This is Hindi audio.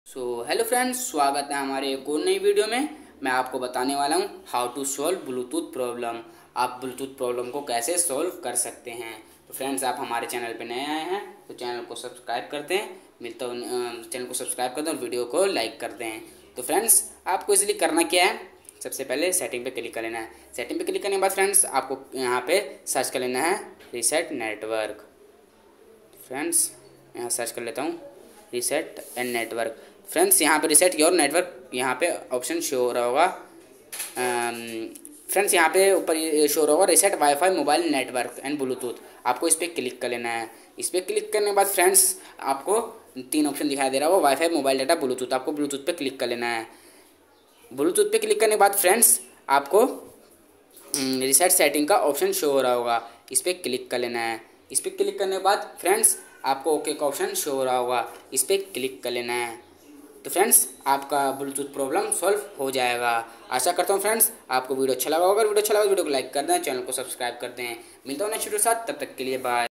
हेलो फ्रेंड्स, स्वागत है हमारे एक और नई वीडियो में। मैं आपको बताने वाला हूँ how to solve Bluetooth problem. आप ब्लूटूथ प्रॉब्लम को कैसे सॉल्व कर सकते हैं। तो फ्रेंड्स, आप हमारे चैनल पे नए आए हैं तो चैनल को सब्सक्राइब करते हैं। चैनल को सब्सक्राइब करते हैं और वीडियो को लाइक करते हैं। तो फ्रेंड्स, आपको इसलिए करना क्या है, सबसे पहले सेटिंग पे क्लिक कर लेना है। सेटिंग पे क्लिक करने के बाद फ्रेंड्स, आपको यहाँ पे सर्च कर लेना है रीसेट नेटवर्क। फ्रेंड्स, यहाँ सर्च कर लेता हूँ रीसेट एंड नेटवर्क। फ्रेंड्स, यहाँ पे रीसेट योर नेटवर्क यहाँ पे ऑप्शन शो हो रहा होगा। फ्रेंड्स, यहाँ पे ऊपर शो हो रहा होगा reset wifi mobile network and Bluetooth. आपको इस पर क्लिक कर लेना है। इस पर क्लिक करने के बाद फ्रेंड्स, आपको 3 ऑप्शन दिखाई दे रहा होगा, वाईफाई मोबाइल डाटा ब्लूटूथ। आपको ब्लूटूथ पे क्लिक कर लेना है। ब्लूटूथ पे क्लिक करने के बाद फ्रेंड्स, आपको रीसेट सेटिंग का ऑप्शन शो हो रहा होगा। इस पर क्लिक कर लेना है। इस पर क्लिक करने के बाद फ्रेंड्स, आपको ओके का ऑप्शन शो हो रहा होगा। इस पर क्लिक कर लेना है। तो फ्रेंड्स, आपका ब्लूटूथ प्रॉब्लम सॉल्व हो जाएगा। आशा करता हूँ फ्रेंड्स, आपको वीडियो अच्छा लगा होगा। वीडियो अच्छा लगा तो वीडियो को लाइक कर दें, चैनल को सब्सक्राइब कर दें। मिलता हूँ नेक्स्ट वीडियो के साथ, तब तक के लिए बाय।